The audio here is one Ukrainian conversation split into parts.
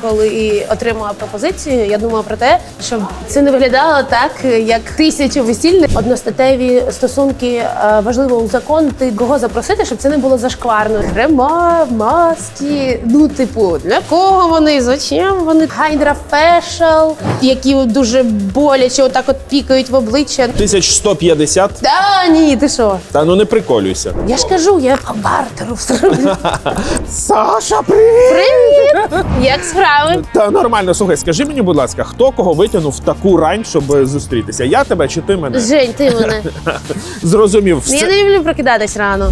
коли отримала пропозицію, я думала про те, щоб це не виглядало так, як 1000 весільних. Одностатеві стосунки важливо узаконити, кого запросити, щоб це не було зашкварно. Крема, маски, ну типу, для кого вони, зачем вони? Хайдра фешл, які дуже боляче отак от пікають в обличчя. 1150? Та ні, ти що? Та ну не приколюйся. Я ж кажу, я по бартеру все роблю. Саша, привіт! Привіт! Як справи? Та нормально, слухай, скажи мені, будь ласка, хто кого витягнув в таку рань, щоб зустрітися? Я тебе чи ти мене? Жень, ти мене. Зрозумів. Я не люблю прокидатись рано.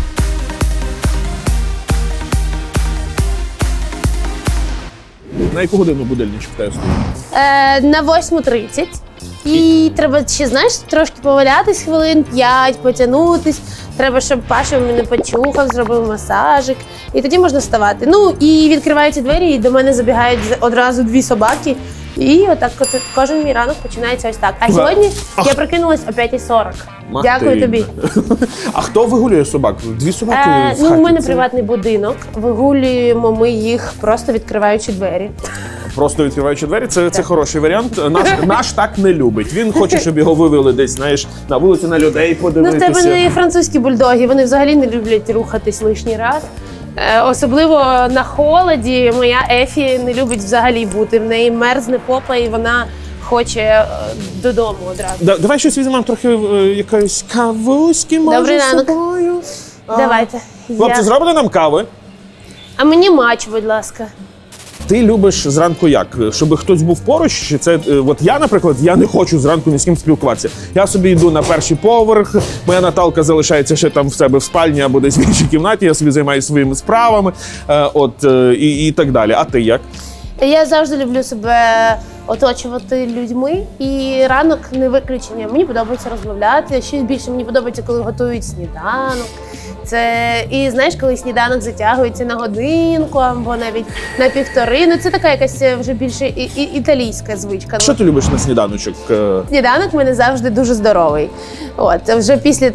На яку годину будильничок в тебе стоїть? На 8:30. І треба ще, знаєш, трошки повалятись хвилин 5, потягнутись. Треба, щоб Паша мене почухав, зробив масажик. І тоді можна вставати. Ну, і відкриваються двері, і до мене забігають одразу 2 собаки. І отак кожен мій ранок починається ось так. А сьогодні я прокинулась о 5:40. Дякую тобі. А хто вигулює собак? 2 собаки в хаті? Ну, у мене приватний будинок. Вигулюємо ми їх, просто відкриваючи двері. Просто відкриваючи двері, це хороший варіант. Наш так не любить. Він хоче, щоб його вивели десь, знаєш, на вулиці, на людей подивитися. Ну, в тебе не французькі бульдоги, вони взагалі не люблять рухатись лишній раз. Особливо на холоді моя Ефі не любить взагалі бути. В неї мерзне попа і вона хоче додому одразу. Давай щось візьмемо трохи якоїсь кавуськи, може, з собою. Давайте. Хлопці, зробите нам кави? А мені матч, будь ласка. Ти любиш зранку як? Щоб хтось був поруч? Чи це, от я, наприклад, я не хочу зранку ні з ким спілкуватися. Я собі йду на перший поверх, моя Наталка залишається ще там в себе в спальні або десь в іншій кімнаті, я собі займаюся своїми справами, і так далі. А ти як? Я завжди люблю себе оточувати людьми, і ранок не виключення. Мені подобається розмовляти, ще більше мені подобається, коли готують сніданок. І знаєш, коли сніданок затягується на годинку або навіть на 1,5, ну це така якась вже більше італійська звичка. Що ти любиш на сніданочок? Сніданок в мене завжди дуже здоровий. Вже після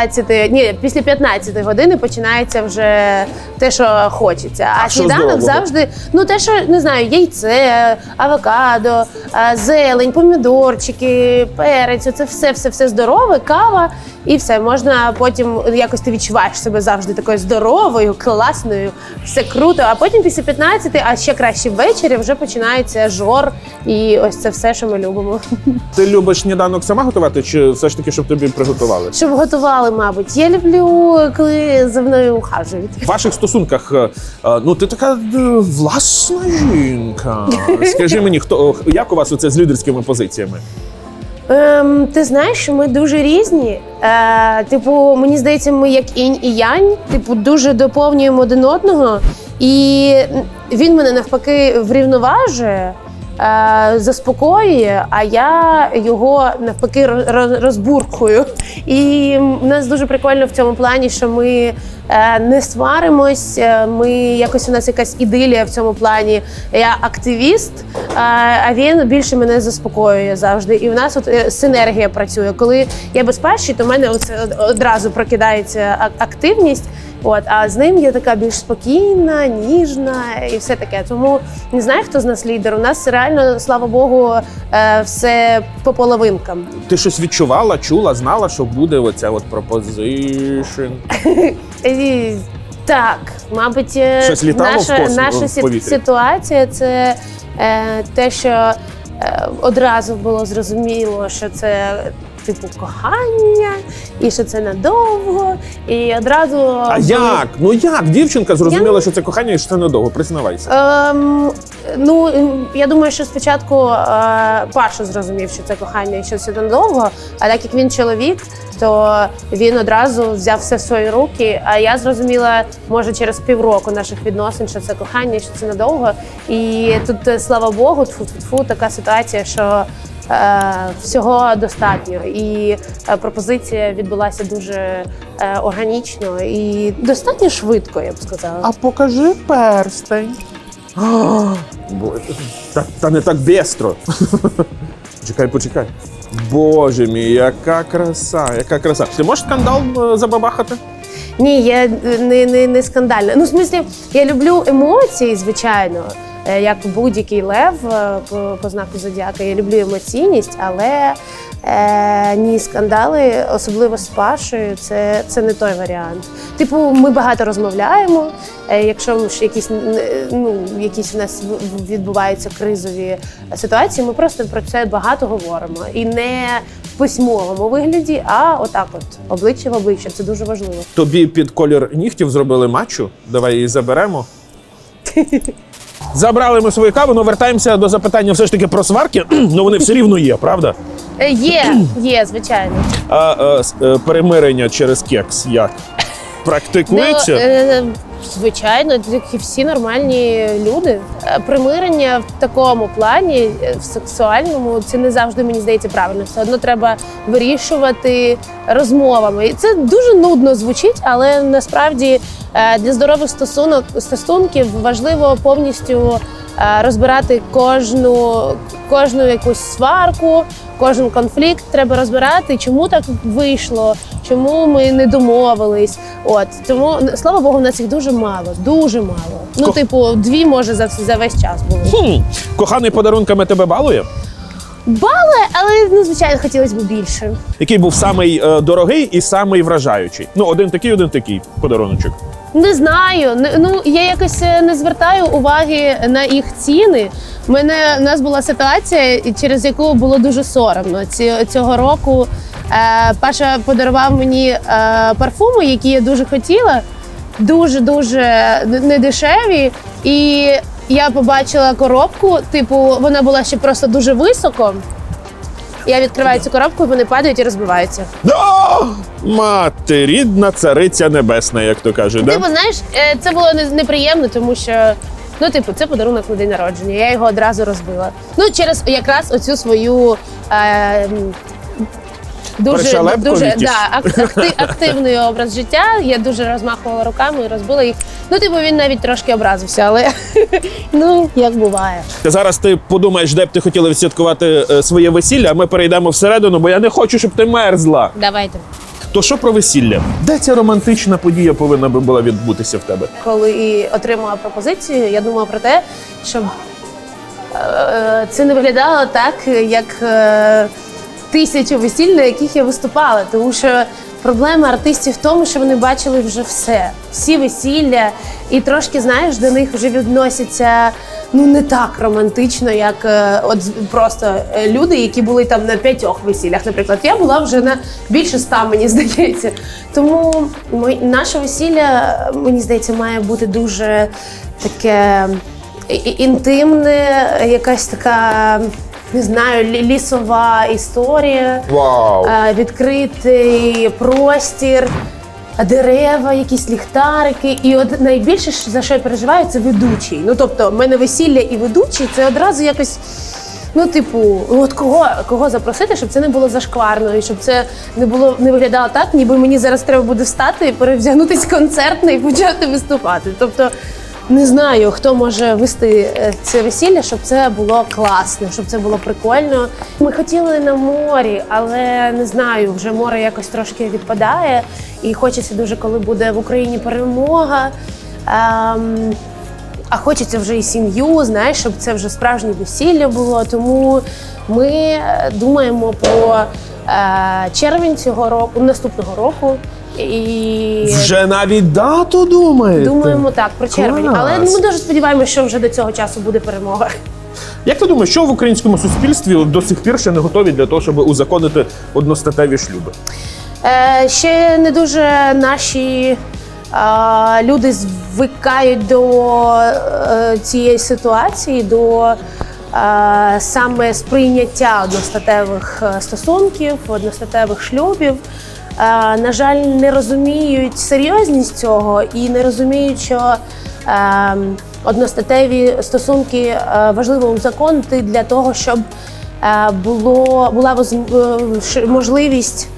15 години починається вже те, що хочеться. А сніданок завжди, ну те, що, не знаю, яйце, авокадо, зелень, помідорчики, перець, це все здорове, кава. І все, можна потім, якось ти відчуваєш себе завжди такою здоровою, класною, все круто. А потім після 15, а ще краще ввечері, вже починається жор і ось це все, що ми любимо. Ти любиш сніданок сама готувати, чи все ж таки, щоб тобі приготували? Щоб готували, мабуть. Я люблю, коли за мною ухажують. В ваших стосунках, ну ти така власна жінка. Скажи мені, як у вас оце з лідерськими позиціями? Ти знаєш, ми дуже різні. Типу, мені здається, ми як інь і янь, типу, дуже доповнюємо один одного. І він мене навпаки врівноважує, заспокоює, а я його навпаки розбуркую. І в нас дуже прикольно в цьому плані, що ми не сваримось, у нас якась ідилія в цьому плані. Я активіст, а він більше мене заспокоює завжди. І в нас синергія працює. Коли я без Паші, то в мене одразу прокидається активність. А з ним я така більш спокійна, ніжна і все таке. Тому не знаю, хто з нас лідер. У нас реально, слава Богу, все по половинкам. Ти щось відчувала, чула, знала, що буде оця пропозишн? Так, мабуть, щось літало наша ситуація – це те, що одразу було зрозуміло, що це типу кохання, і що це надовго, і одразу... А як? Ну як? Дівчинка зрозуміла, що це кохання і що це надовго? Признавайся. Ну, я думаю, що спочатку Паша зрозумів, що це кохання і що це надовго, а так як він чоловік, то він одразу взяв все в свої руки, а я зрозуміла, може, через півроку наших відносин, що це кохання і що це надовго. І тут, слава Богу, тфу-тфу-тфу, така ситуація, що всього достатньо. І пропозиція відбулася дуже органічно і достатньо швидко, я б сказала. А покажи перстень. Та не так бістро. Почекай. Боже мій, яка краса, яка краса. Ти можеш скандал забабахати? Ні, я не скандальна. Ну, в смислі, я люблю емоції, звичайно. як будь-який лев по знаку зодіака. Я люблю емоційність, але ні, скандали, особливо з Пашею, це не той варіант. Типу, ми багато розмовляємо, якщо ж якісь в нас відбуваються кризові ситуації, ми просто про це багато говоримо. І не в письмовому вигляді, а отак от, обличчя в обличчя. Це дуже важливо. Тобі під колір нігтів зробили матчу? Давай її заберемо. Забрали ми свою каву, але вертаємося до запитання все ж таки про сварки. Ну вони все рівно є, правда? Є, звичайно. А перемирення через кекс як? Практикується? Звичайно, як і всі нормальні люди. Примирення в такому плані, в сексуальному, це не завжди, мені здається, правильно. Все одно треба вирішувати розмовами. І це дуже нудно звучить, але насправді для здорових стосунків важливо повністю розбирати кожну якусь сварку, кожен конфлікт треба розбирати, чому так вийшло, чому ми не домовились. От тому, слава Богу, в нас їх дуже мало. Ну, типу, 2, може, за весь час було. Коханий подарунками тебе балує? Балує, але, звичайно, хотілося б більше. Який був самий дорогий і самий вражаючий? Ну, один такий подаруночок. Не знаю. Я якось не звертаю уваги на їх ціни. У нас була ситуація, через яку було дуже соромно. Цього року Паша подарував мені парфуми, які я дуже хотіла. Дуже-дуже недешеві. І я побачила коробку, типу, вона була ще просто дуже високо. Я відкриваю цю коробку, і вони падають і розбиваються. Мати рідна, цариця небесна, як то кажуть, да? Типу, знаєш, це було неприємно, тому що, це подарунок на день народження. Я його одразу розбила. Через якраз оцю свою дуже активний образ життя. Я дуже розмахувала руками і розбила їх. Він навіть трошки образився, але як буває. Зараз ти подумаєш, де б ти хотіла відсвяткувати своє весілля, а ми перейдемо всередину, бо я не хочу, щоб ти мерзла. Давайте. То що про весілля? Де ця романтична подія повинна би була відбутися в тебе? Коли отримала пропозицію, я думала про те, щоб це не виглядало так, як 1000 весіль, на яких я виступала. Тому що проблема артистів в тому, що вони бачили вже все. Всі весілля. І трошки, знаєш, до них вже відносяться не так романтично, як просто люди, які були там на 5 весіллях, наприклад. Я була вже на більше 100, мені здається. Тому наше весілля, мені здається, має бути дуже таке інтимне, якась така, не знаю, лісова історія. Вау! Відкритий простір, дерева, якісь ліхтарики. І от найбільше, за що я переживаю, це ведучий. Тобто, в мене весілля і ведучий, це одразу якось, от кого запросити, щоб це не було зашкварно, і щоб це не виглядало так, ніби мені зараз треба буде встати і перевдягнутись концертно і почати виступати. Тобто, не знаю, хто може вести це весілля, щоб це було класно, щоб це було прикольно. Ми хотіли на морі, але не знаю, вже море якось трошки відпадає. І хочеться дуже, коли буде в Україні перемога. А хочеться вже і сім'ю, знаєш, щоб це вже справжнє весілля було. Тому ми думаємо про червень цього року, наступного року. І вже навіть дату думаєте? Думаємо так, про червень. Клас. Але ми дуже сподіваємося, що вже до цього часу буде перемога. Як ти думаєш, що в українському суспільстві до сих пір ще не готові для того, щоб узаконити одностатеві шлюби? Ще не дуже наші люди звикають до цієї ситуації, до саме сприйняття одностатевих стосунків, одностатевих шлюбів. На жаль, не розуміють серйозність цього і не розуміють, що одностатеві стосунки важливо узаконити для того, щоб була можливість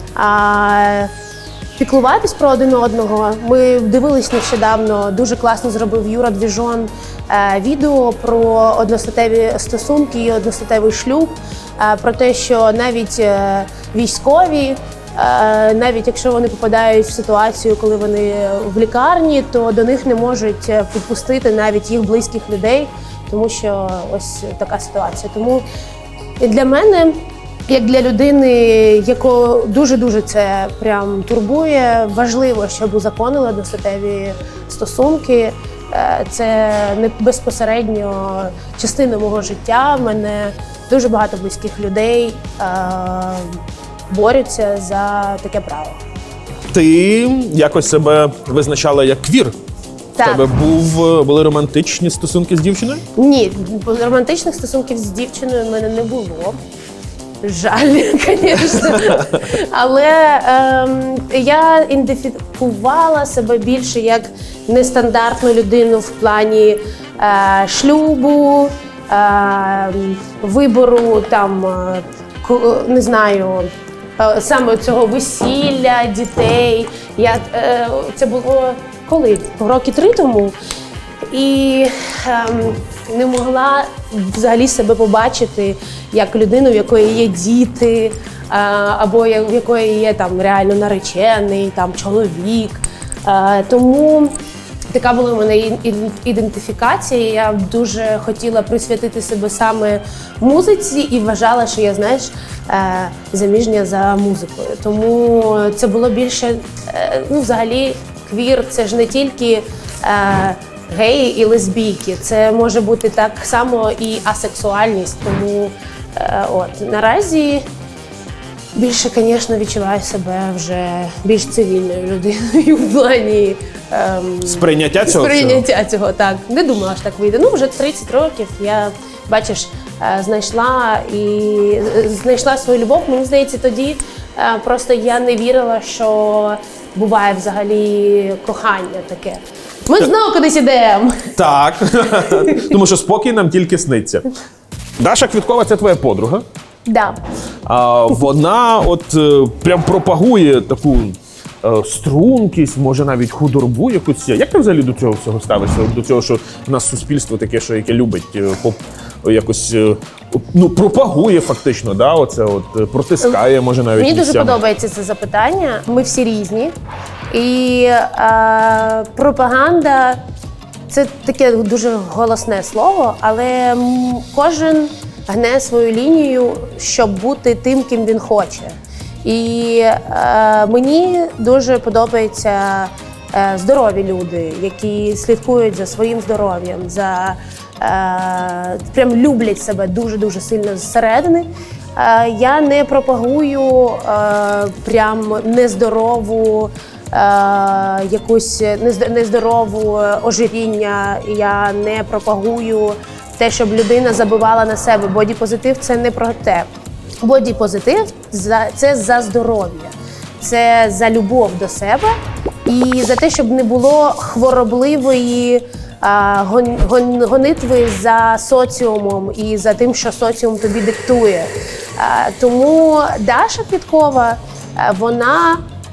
піклуватись про один одного. Ми дивились нещодавно, дуже класно зробив Юра Двіжон відео про одностатеві стосунки і одностатевий шлюб, про те, що навіть військові, навіть якщо вони попадають в ситуацію, коли вони в лікарні, то до них не можуть підпустити навіть їх близьких людей, Тому що ось така ситуація. Тому для мене, як для людини, яку дуже-дуже це прям турбує, важливо, щоб узаконили одностатеві стосунки. Це не безпосередньо частина мого життя. В мене дуже багато близьких людей борються за таке право. Ти якось себе визначала як квір? Так. У тебе були романтичні стосунки з дівчиною? Ні, романтичних стосунків з дівчиною в мене не було. Жаль, звісно. Але я ідентифікувала себе більше як нестандартну людину в плані шлюбу, вибору там, не знаю, саме цього весілля, дітей. Це було коли? Роки 3 тому. І не могла взагалі себе побачити як людину, в якої є діти, або в якої є там реально наречений, там чоловік. Тому така була в мене ідентифікація. Я дуже хотіла присвятити себе саме музиці і вважала, що я, знаєш, заміжня за музикою. Тому це було більше, ну, взагалі, квір – це ж не тільки геї і лесбійки, це може бути так само і асексуальність. Тому наразі більше, звісно, відчуваю себе вже більш цивільною людиною в плані сприйняття цього, так. Не думала, що так вийде. Ну, вже 30 років я, бачиш, знайшла свою любов. Мені здається, тоді просто я не вірила, що буває взагалі кохання таке. Ми знову кудись ідемо. Так, тому що спокій нам тільки сниться. Даша Квіткова – це твоя подруга. Да. Вона прям пропагує таку стрункість, може навіть худорбу якусь. Як ти взагалі до цього всього ставишся? До цього, що в нас суспільство таке, що яке любить якось, ну, пропагує фактично, да? Протискає, може навіть мені місцями. дуже подобається це запитання. Ми всі різні. І пропаганда – це таке дуже голосне слово, але кожен гне свою лінію, щоб бути тим, ким він хоче. І мені дуже подобаються здорові люди, які слідкують за своїм здоров'ям, прям люблять себе дуже-дуже сильно зсередини. Я не пропагую прям нездорову якусь нездорову ожиріння. Я не пропагую те, щоб людина забивала на себе. Бодіпозитив – це не про те. Бодіпозитив – це за здоров'я, це за любов до себе і за те, щоб не було хворобливої гонитви за соціумом і за тим, що соціум тобі диктує. Тому Даша Квіткова, вона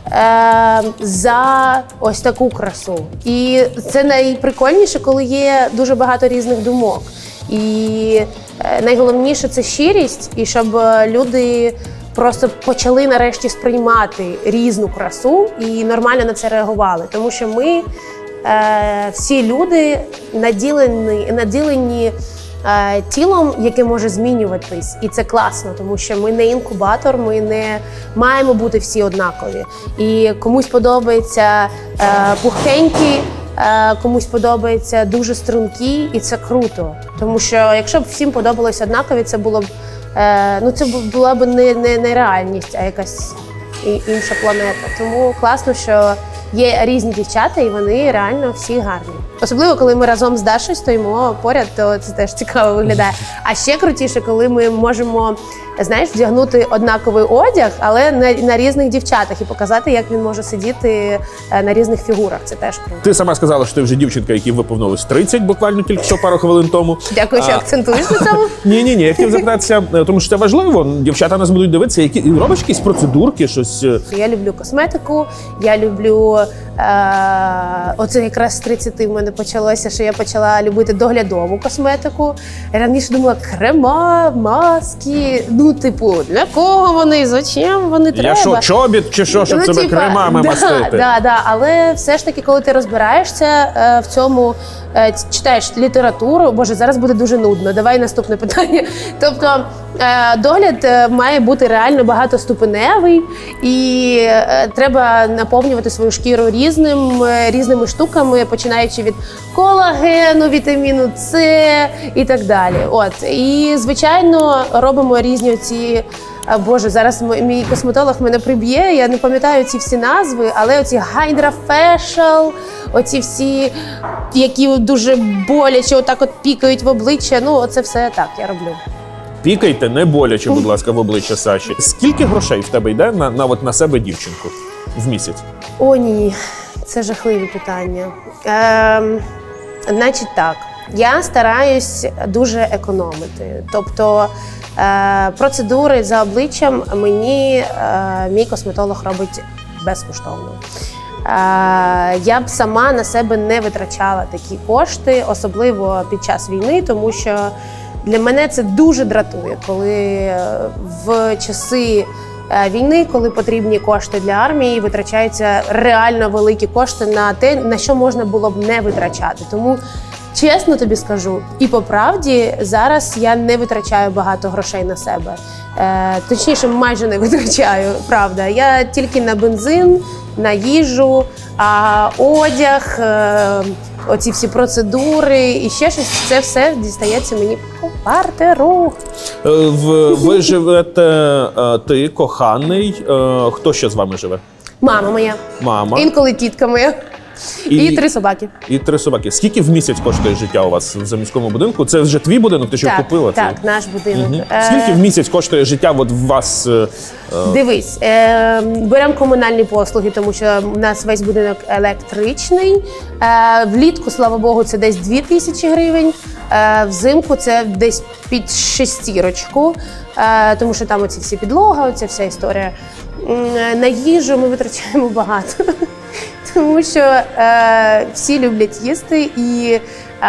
за ось таку красу. І це найприкольніше, коли є дуже багато різних думок. І найголовніше – це щирість, і щоб люди просто почали нарешті сприймати різну красу і нормально на це реагували. Тому що ми всі люди наділені тілом, яке може змінюватись. І це класно, тому що ми не інкубатор, ми не маємо бути всі однакові. І комусь подобається пухкенькі, комусь подобається дуже стрункі, і це круто. Тому що якщо б всім подобалось однакові, це було б, це була б не реальність, а якась інша планета. Тому класно, що є різні дівчата, і вони реально всі гарні. Особливо, коли ми разом з Дашою стоїмо поряд, то це теж цікаво виглядає. А ще крутіше, коли ми можемо, знаєш, вдягнути однаковий одяг, але на різних дівчатах і показати, як він може сидіти на різних фігурах. Це теж круто. Ти сама сказала, що ти вже дівчинка, якій виповнилось 30, буквально тільки що пару хвилин тому. Дякую, що акцентуєш на цьому. Ні, я хотів запитатися, тому що це важливо. Дівчата нас будуть дивитися, робиш якісь процедурки, щось. Я люблю косметику, я люблю, оце якраз з 30 в мене почалося, що я почала любити доглядову косметику. Я раніше думала, крема, маски, Ну, типу, для кого вони, зачем вони треба? Я що, чобіт чи що, щоб себе кремами мастити? Да. Але все ж таки, коли ти розбираєшся в цьому, читаєш літературу, боже, зараз буде дуже нудно, давай наступне питання. Тобто, догляд має бути реально багатоступеневий, і треба наповнювати свою шкіру різними штуками, починаючи від колагену, вітаміну С і так далі. От. І, звичайно, робимо різні ці... Боже, зараз мій косметолог мене приб'є, я не пам'ятаю ці всі назви, але оці Hydra Facial, оці всі, які дуже боляче отак от пікають в обличчя, ну оце все так, я роблю. Пікайте, не боляче, будь ласка, в обличчя Саші. Скільки грошей в тебе йде на себе дівчинку в місяць? О, ні, це жахливі питання. Значить так, я стараюсь дуже економити. Тобто процедури за обличчям мені мій косметолог робить безкоштовно. Я б сама на себе не витрачала такі кошти, особливо під час війни, тому що для мене це дуже дратує, коли в часи війни, коли потрібні кошти для армії, витрачаються реально великі кошти на те, на що можна було б не витрачати. Тому, чесно тобі скажу, і по правді, зараз я не витрачаю багато грошей на себе. Точніше, майже не витрачаю, правда. Я тільки на бензин, на їжу, одяг, оці всі процедури і ще щось, це все дістається мені по бартеру. Ви живете, ти, коханий, хто ще з вами живе? Мама моя. Мама. Інколи тітка моя. І 3 собаки. І 3 собаки. Скільки в місяць коштує життя у вас в заміському будинку? Це вже твій будинок? Ти що купила? Так, наш будинок. Угу. Скільки в місяць коштує життя от в вас? Дивись, беремо комунальні послуги, тому що у нас весь будинок електричний. Влітку, слава Богу, це десь 2000 гривень. Взимку це десь під 6-рочку, тому що там оці всі підлога, оця вся історія. На їжу ми витрачаємо багато. Тому що всі люблять їсти і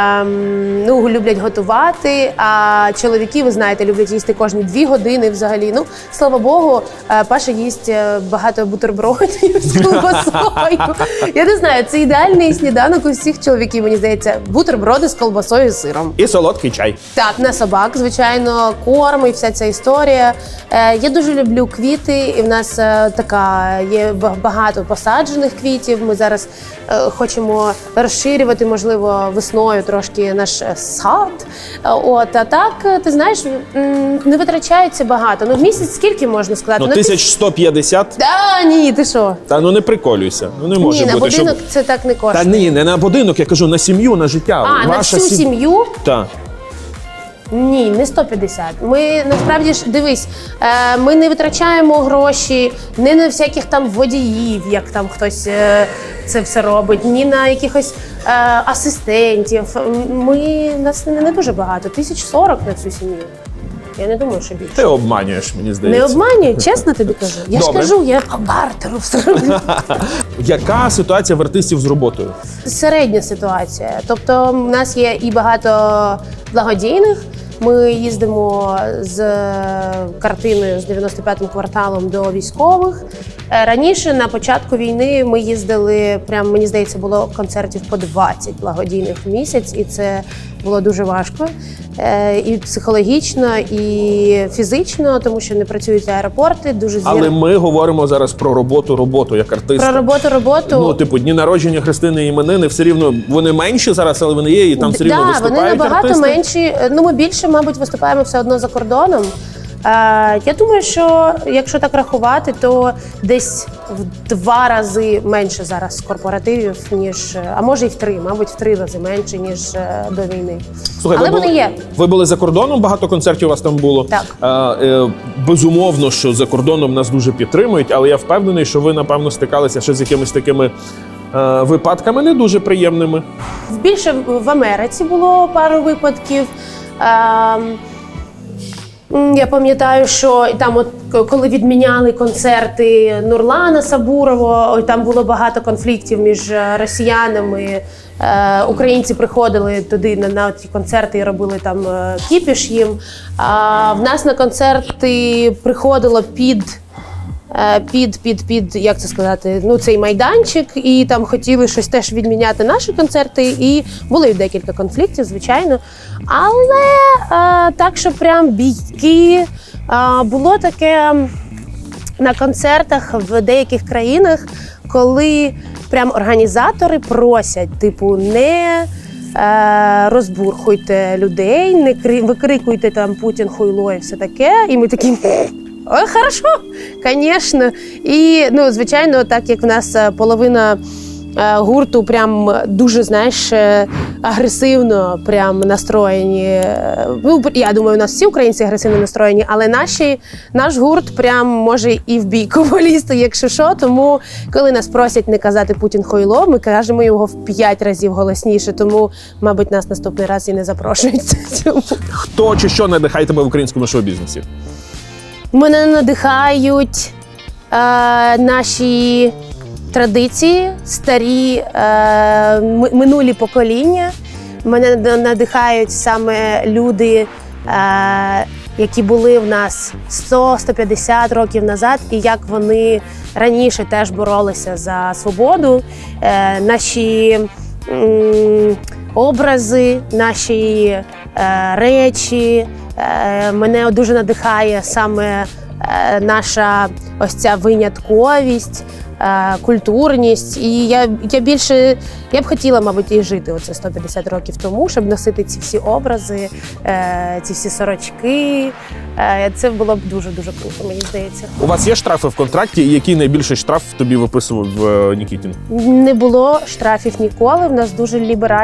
люблять готувати, а чоловіки, ви знаєте, люблять їсти кожні 2 години взагалі. Ну, слава Богу, Паша їсть багато бутербродів з колбасою. Я не знаю, це ідеальний сніданок у всіх чоловіків, мені здається, бутерброди з колбасою і сиром. І солодкий чай. Так, на собак, звичайно, корм і вся ця історія. Я дуже люблю квіти, і в нас є багато посаджених квітів. Ми зараз хочемо розширювати, можливо, весною трошки наш сад. А так, ти знаєш, не витрачається багато. В місяць скільки можна сказати? 1150? Ні, ти що? Та не приколюйся. Не може бути, на будинок це так не коштує. Та ні, не на будинок, я кажу, на сім'ю, на життя. На всю сім'ю? Так. Ні, не 150. Ми, насправді ж, дивись, ми не витрачаємо гроші не на всяких там водіїв, як там хтось це все робить, ні на якихось асистентів. Нас не дуже багато, 1040 на цю сім'ю. Я не думаю, що більше. Ти обманюєш, мені здається. Не обманюю, чесно тобі кажу. Я ж кажу, я по бартеру все роблю. Яка ситуація в артистів з роботою? Середня ситуація. Тобто в нас є і багато благодійних. Ми їздимо з картиною з 95-м кварталом до військових. Раніше, на початку війни, ми їздили, прям, мені здається, було концертів по 20 благодійних в місяць, і це було дуже важко. І психологічно, і фізично, тому що не працюють аеропорти, дуже Але ми говоримо зараз про роботу як артиста. Про роботу. Дні народження, хрестини, іменини, все рівно вони менші зараз, але вони є, і там все рівно виступають вони набагато артисти. менші. Ми більше, мабуть, виступаємо все одно за кордоном. Я думаю, що якщо так рахувати, то десь в 2 рази менше зараз корпоративів, ніж, а може і в 3, мабуть, в 3 рази менше, ніж до війни. Слухай, але вони є. Ви були за кордоном, багато концертів у вас там було. Так. Безумовно, що за кордоном нас дуже підтримують, але я впевнений, що ви, напевно, стикалися ще з якимись такими випадками не дуже приємними. Більше в Америці було пару випадків. Я пам'ятаю, що там, от коли відміняли концерти Нурлана Сабурова, там було багато конфліктів між росіянами. Українці приходили туди на ті концерти і робили там кіпіш їм. А в нас на концерти приходило як це сказати, ну, цей майданчик, і там хотіли щось теж відміняти наші концерти, і були декілька конфліктів, звичайно. Але так, що прям бійки, було таке на концертах в деяких країнах, коли прям організатори просять, типу, не розбурхуйте людей, не викрикуйте там Путін, хуйло і все таке. І ми такі... Ой, хорошо, звісно. І, ну, звичайно, так як в нас половина гурту прям дуже, знаєш, агресивно прям настроєні. Ну, я думаю, у нас всі українці агресивно настроєні, але наш гурт прям може і в бійку полізти, якщо що. Тому, коли нас просять не казати Путін хуйло, ми кажемо його в 5 разів голосніше. Тому, мабуть, нас наступний раз і не запрошують. Хто чи що надихає тебе в українському шоу-бізнесі? Мене надихають наші традиції, старі минулі покоління. Мене надихають саме люди, які були в нас 100-150 років назад, і як вони раніше теж боролися за свободу. Наші образи, наші речі. Мене дуже надихає саме наша ось ця винятковість, культурність. І я б хотіла, мабуть, і жити оце 150 років тому, щоб носити ці всі образи, ці всі сорочки. Це було б дуже-дуже круто, мені здається. У вас є штрафи в контракті, і який найбільший штраф тобі виписував Нікітін? Не було штрафів ніколи. В нас дуже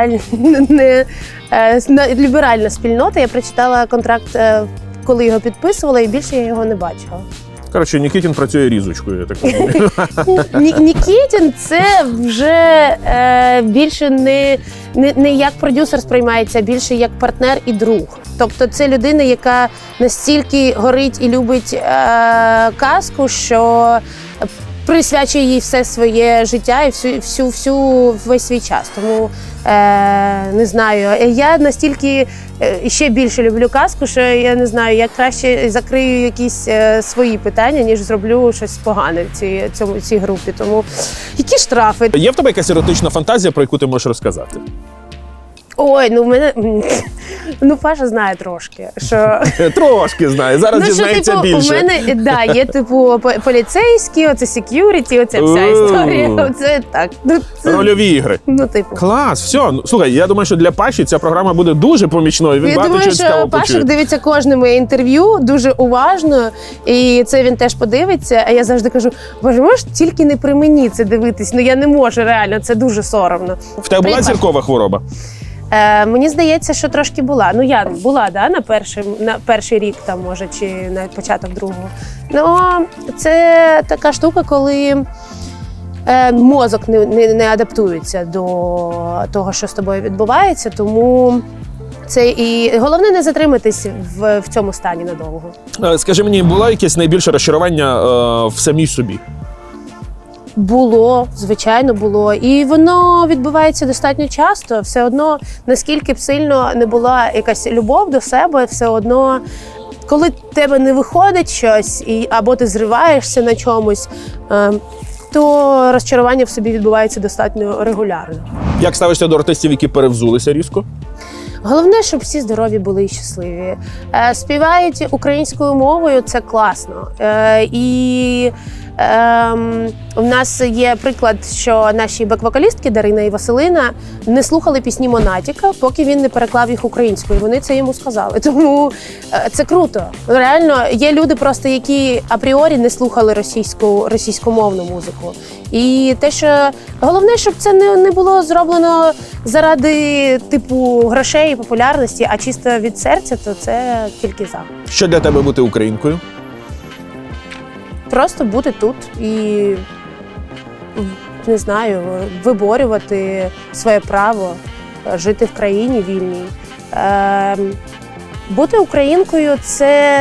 ліберальна спільнота. Я прочитала контракт, коли його підписувала, і більше я його не бачила. Коротше, Нікітін працює різочкою, я так розумію. Нікітін – це вже більше не як продюсер сприймається, а більше як партнер і друг. Тобто це людина, яка настільки горить і любить казку, що присвячує їй все своє життя і весь свій час. Тому, не знаю, я настільки ще більше люблю казку, що я не знаю, я краще закрию якісь свої питання, ніж зроблю щось погане в цій групі. Тому які штрафи? Є в тебе якась еротична фантазія, про яку ти можеш розказати? Ой, ну в мене... Ну, Паша знає трошки, що... Трошки знає, зараз дізнається більше. У мене, да, є, типу, поліцейські, оце сек'юріті, оця вся історія. Оце так. Рольові ігри. Ну, типу. Клас, все. Слухай, я думаю, що для Паші ця програма буде дуже помічною. Він багато чого цікавого почує. Пашик дивиться кожне моє інтерв'ю дуже уважно, і це він теж подивиться. А я завжди кажу, боже, можеш тільки не при мені це дивитись? Ну, я не можу, реально, це дуже соромно. В тебе була зіркова хвороба? Мені здається, що трошки була. Ну, я була, да, на перший рік, там, може, чи на початок другого. Ну, це така штука, коли мозок не адаптується до того, що з тобою відбувається, тому це і головне не затриматись в цьому стані надовго. Скажи мені, було якесь найбільше розчарування в самій собі? Було, звичайно, було. І воно відбувається достатньо часто. Все одно, наскільки б сильно не була якась любов до себе, все одно, коли в тебе не виходить щось, або ти зриваєшся на чомусь, то розчарування в собі відбувається достатньо регулярно. Як ставишся до артистів, які перевзулися різко? Головне, щоб всі здорові були і щасливі. Співають українською мовою – це класно. І у нас є приклад, що наші бек-вокалістки Дарина і Василина не слухали пісні Монатіка, поки він не переклав їх українською. Вони це йому сказали. Тому це круто. Реально, є люди просто, які апріорі не слухали російськомовну музику. І те, що головне, щоб це не було зроблено заради типу грошей і популярності, а чисто від серця, то це тільки за. Що для тебе бути українкою? Просто бути тут і, не знаю, виборювати своє право, жити в країні вільній. Бути українкою –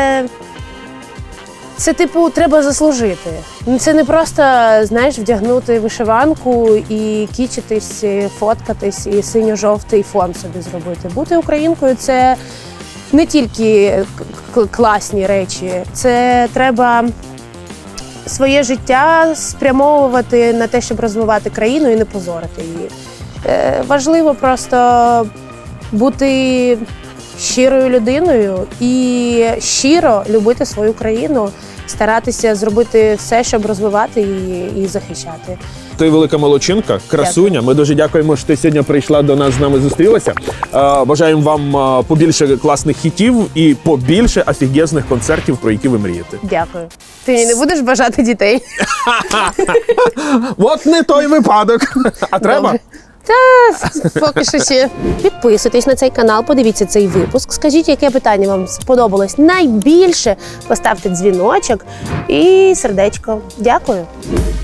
це, типу, треба заслужити. Це не просто, знаєш, вдягнути вишиванку і кічитись, фоткатись і синьо-жовтий фон собі зробити. Бути українкою – це не тільки класні речі. Це треба своє життя спрямовувати на те, щоб розвивати країну і не позорити її. Важливо просто бути щирою людиною і щиро любити свою країну, старатися зробити все, щоб розвивати її і захищати. Ти велика молодчинка, красуня. Дякую. Ми дуже дякуємо, що ти сьогодні прийшла до нас, з нами зустрілася. Бажаємо вам побільше класних хітів і побільше офігезних концертів, про які ви мрієте. Дякую. Ти мені не будеш бажати дітей? От не той випадок. А треба? Добре. Та поки що ще. Підписуйтесь на цей канал, подивіться цей випуск. Скажіть, яке питання вам сподобалось найбільше. Поставте дзвіночок і сердечко. Дякую.